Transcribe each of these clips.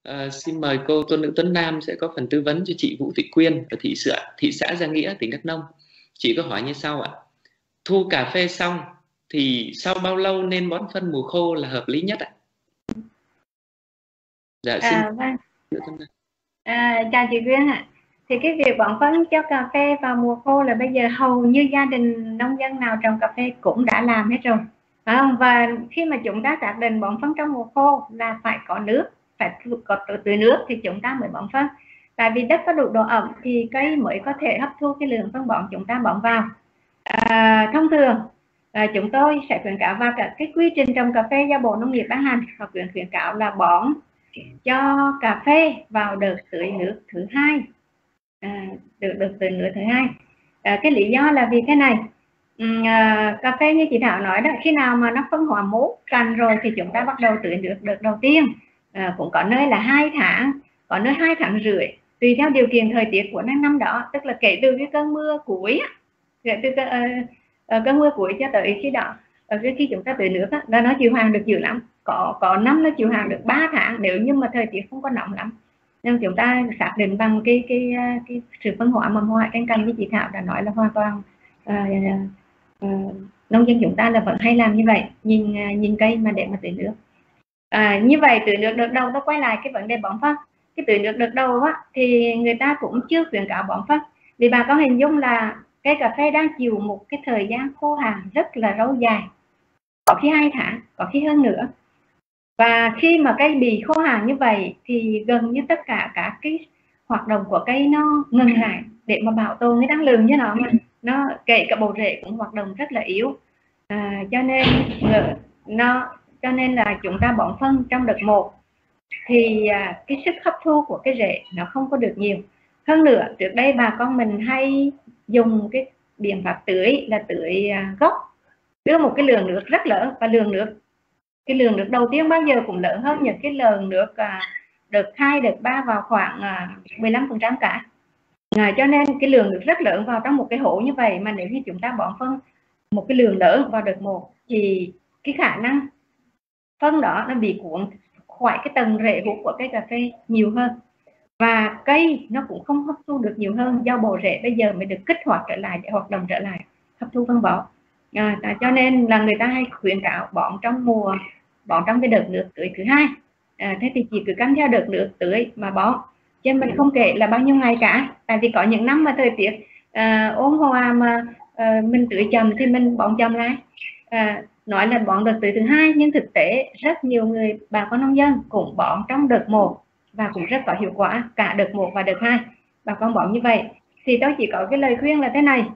Xin mời cô Tôn Nữ Tuấn Nam sẽ có phần tư vấn cho chị Vũ Thị Quyên ở thị xã Gia Nghĩa, tỉnh Đắk Nông. Chị có hỏi như sau ạ. Thu cà phê xong thì sau bao lâu nên bón phân mùa khô là hợp lý nhất ạ? Dạ xin. Vâng. Chào chị Quyên ạ. Thì cái việc bón phân cho cà phê vào mùa khô là bây giờ hầu như gia đình nông dân nào trồng cà phê cũng đã làm hết rồi, phải không? Và khi mà chúng ta xác định bón phân trong mùa khô là phải có nước, phải có tưới nước thì chúng ta mới bón phân. Tại vì đất có đủ độ ẩm thì cây mới có thể hấp thu cái lượng phân bón chúng ta bón vào. Thông thường chúng tôi sẽ khuyến cáo và cả cái quy trình trồng cà phê do Bộ Nông nghiệp ban hành, hoặc khuyến cáo là bón cho cà phê vào đợt tưới nước thứ hai, đợt tưới nước thứ hai. Cái lý do là vì thế này, cà phê như chị Thảo nói đó, khi nào mà nó phân hóa mốt cành rồi thì chúng ta bắt đầu tưới nước đợt đầu tiên, cũng có nơi là 2 tháng, có nơi 2 tháng rưỡi, tùy theo điều kiện thời tiết của năm đó, tức là kể từ cái cơn mưa cuối, kể từ cơn mưa cuối cho tới khi đó, khi chúng ta tưới nước là nó chịu hàng được dữ lắm. Có năm nó chịu hàng được 3 tháng nếu như mà thời tiết không có nóng lắm. Nên chúng ta xác định bằng cái sự phân hóa mầm hoa trên cành như chị Thảo đã nói là hoàn toàn nông dân chúng ta là vẫn hay làm như vậy, nhìn cây mà để mà tưới nước. Như vậy tưới nước đợt đầu tôi quay lại cái vấn đề bón phân. Cái tưới nước đợt đầu á, thì người ta cũng chưa khuyến cáo bón phân, vì bà có hình dung là cây cà phê đang chịu một cái thời gian khô hạn rất là lâu dài, có khi 2 tháng, có khi hơn nữa. Và khi mà cây bị khô hạn như vậy thì gần như tất cả các cái hoạt động của cây nó ngừng lại để mà bảo tồn cái năng lượng cho nó, mà nó kể cả bộ rễ cũng hoạt động rất là yếu. Cho nên là chúng ta bón phân trong đợt 1 thì cái sức hấp thu của cái rễ nó không có được nhiều. Hơn nữa, trước đây bà con mình hay dùng cái biện pháp tưới là tưới gốc, đưa một cái lượng nước rất lớn, và cái lượng nước đầu tiên bao giờ cũng lớn hơn những cái lượng nước đợt 2, đợt 3 vào khoảng 15% cả. Cho nên cái lượng nước rất lớn vào trong một cái hố như vậy, mà nếu như chúng ta bón phân một cái lượng lớn vào đợt 1 thì cái khả năng phân đó nó bị cuốn khỏi cái tầng rễ hút của cây cà phê nhiều hơn, và cây nó cũng không hấp thu được nhiều hơn, do bộ rễ bây giờ mới được kích hoạt trở lại để hoạt động trở lại hấp thu phân bón. Cho nên là người ta hay khuyến cáo bón trong cái đợt nước tưới thứ hai. Thế thì chỉ cứ cắm theo đợt nước tưới mà bón, chứ mình không kể là bao nhiêu ngày cả. Tại vì có những năm mà thời tiết ôn hòa mà mình tưới chậm thì mình bón chậm lại, nói là bón đợt tưới thứ hai, nhưng thực tế rất nhiều người bà con nông dân cũng bón trong đợt 1 và cũng rất có hiệu quả cả đợt 1 và đợt 2. Bà con bón như vậy thì tôi chỉ có cái lời khuyên là thế này: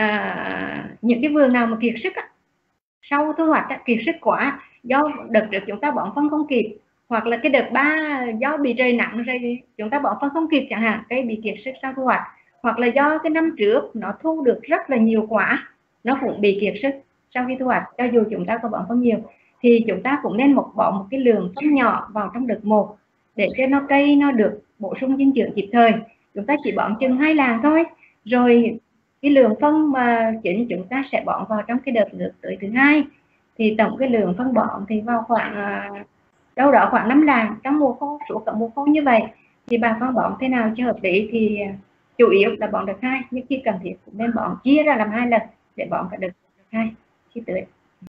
những cái vườn nào mà kiệt sức sau thu hoạch kiệt sức quá, do đợt trước chúng ta bón phân không kịp, hoặc là cái đợt 3 do bị trời nặng rồi chúng ta bón phân không kịp chẳng hạn, cây bị kiệt sức sau thu hoạch, hoặc là do cái năm trước nó thu được rất là nhiều quả, nó cũng bị kiệt sức sau khi thu hoạch, cho dù chúng ta có bón phân nhiều, thì chúng ta cũng nên bỏ một cái lượng phân nhỏ vào trong đợt 1 để cho nó cây nó được bổ sung dinh dưỡng kịp thời. Chúng ta chỉ bón chừng 2 làng thôi, rồi cái lượng phân mà chính chúng ta sẽ bón vào trong cái đợt nước tưới thứ hai, thì tổng cái lượng phân bón thì vào khoảng đâu đó khoảng 5 làng trong mùa khô, suốt cả mùa khô như vậy. Thì bà con bón thế nào cho hợp lý thì chủ yếu là bón đợt 2, nhưng khi cần thiết cũng nên bón chia ra làm 2 lần để bón cả đợt 2 khi tưới.